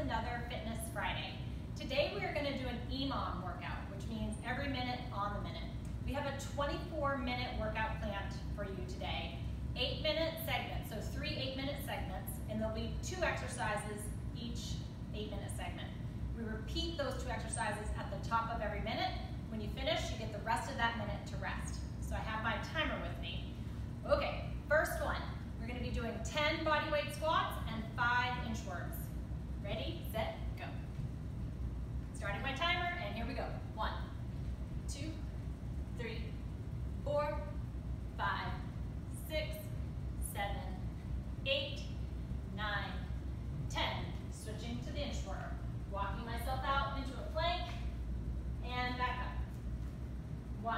another Fitness Friday. Today we are going to do an EMOM workout, which means every minute on the minute. We have a 24-minute workout planned for you today. 8-minute segments, so 3 8-minute segments, and there'll be 2 exercises each 8-minute segment. We repeat those 2 exercises at the top of every minute. When you finish, you get the rest of that minute to rest. So I have my timer with me. Okay, first one. We're going to be doing 10 bodyweight squats and 5 inchworms. Ready, set, go. Starting my timer, and here we go. 1, 2, 3, 4, 5, 6, 7, 8, 9, 10. Switching to the inchworm. Walking myself out into a plank and back up. 1,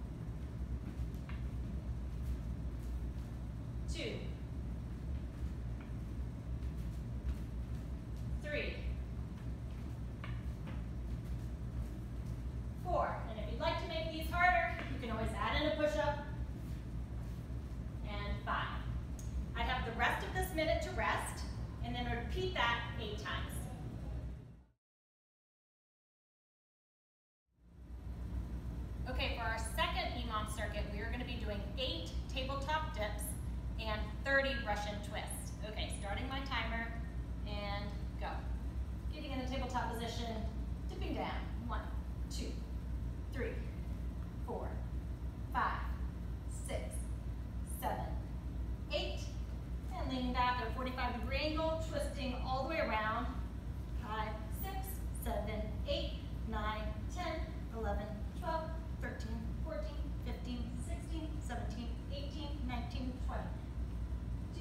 2, 3, 4. And if you'd like to make these harder, you can always add in a push-up. And 5. I'd have the rest of this minute to rest, and then repeat that 8 times. Okay, for our second EMOM circuit, we are going to be doing 8 tabletop dips and 30 Russian twists. Okay, starting my timer, and go. Getting in the tabletop position, dipping down. 1, 2, 3, 4, 5, 6, 7, 8, and leaning back at a 45-degree angle, twisting all the way around. 5, 6, 7, 8, 9, 10, 11, 12, 13, 14, 15, 16, 17, 18, 19, 20. 2,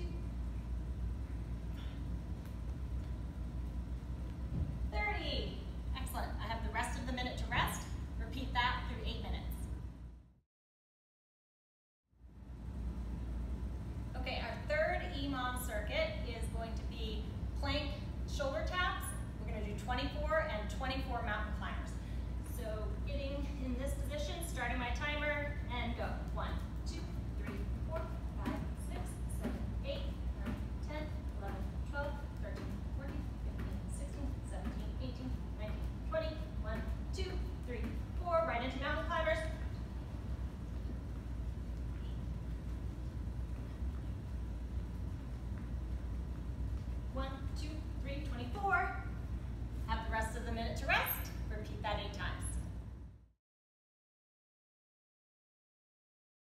30. Excellent. I have the rest of the minute to rest. Repeat that through 8 minutes. Okay, our third EMOM circuit is going to be plank shoulder taps. We're going to do 24 and 24 mountain